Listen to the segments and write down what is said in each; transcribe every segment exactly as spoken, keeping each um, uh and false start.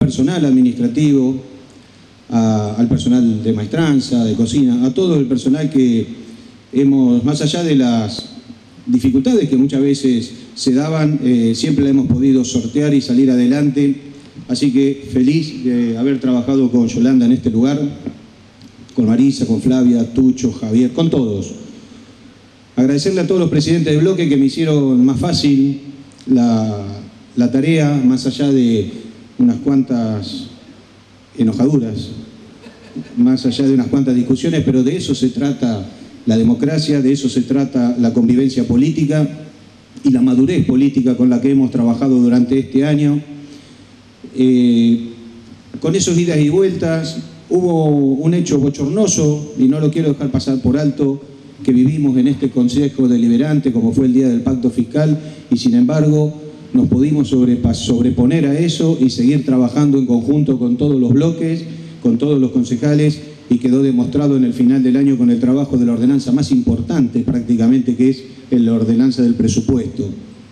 personal administrativo, a, al personal de maestranza, de cocina, a todo el personal que hemos, más allá de las dificultades que muchas veces se daban, eh, siempre la hemos podido sortear y salir adelante. Así que feliz de haber trabajado con Yolanda en este lugar, con Marisa, con Flavia, Tucho, Javier, con todos. Agradecerle a todos los presidentes de bloque que me hicieron más fácil la, la tarea, más allá de unas cuantas enojaduras, más allá de unas cuantas discusiones, pero de eso se trata la democracia, de eso se trata la convivencia política y la madurez política con la que hemos trabajado durante este año. Eh, con esos idas y vueltas hubo un hecho bochornoso, y no lo quiero dejar pasar por alto, que vivimos en este Consejo Deliberante, como fue el día del Pacto Fiscal, y sin embargo nos pudimos sobreponer a eso y seguir trabajando en conjunto con todos los bloques, con todos los concejales, y quedó demostrado en el final del año con el trabajo de la ordenanza más importante prácticamente, que es la ordenanza del presupuesto.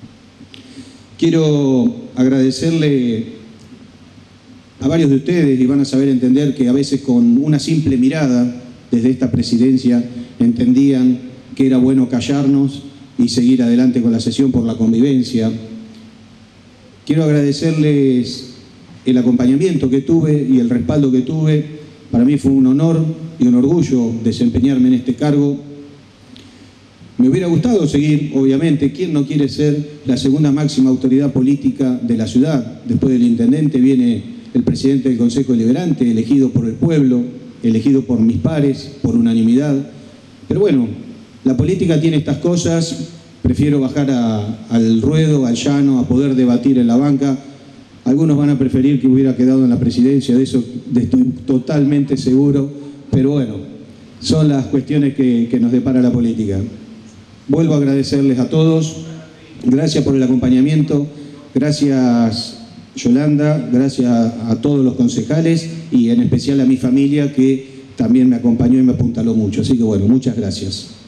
Quiero agradecerle a varios de ustedes, y van a saber entender que a veces con una simple mirada desde esta presidencia entendían que era bueno callarnos y seguir adelante con la sesión por la convivencia. Quiero agradecerles el acompañamiento que tuve y el respaldo que tuve. Para mí fue un honor y un orgullo desempeñarme en este cargo. Me hubiera gustado seguir, obviamente. ¿Quién no quiere ser la segunda máxima autoridad política de la ciudad? Después del intendente viene el presidente del Consejo Deliberante, elegido por el pueblo, elegido por mis pares, por unanimidad. Pero bueno, la política tiene estas cosas. Prefiero bajar a, al ruedo, al llano, a poder debatir en la banca. Algunos van a preferir que hubiera quedado en la presidencia, de eso estoy totalmente seguro. Pero bueno, son las cuestiones que, que nos depara la política. Vuelvo a agradecerles a todos. Gracias por el acompañamiento. Gracias, Yolanda, gracias a todos los concejales y en especial a mi familia que también me acompañó y me apuntaló mucho. Así que bueno, muchas gracias.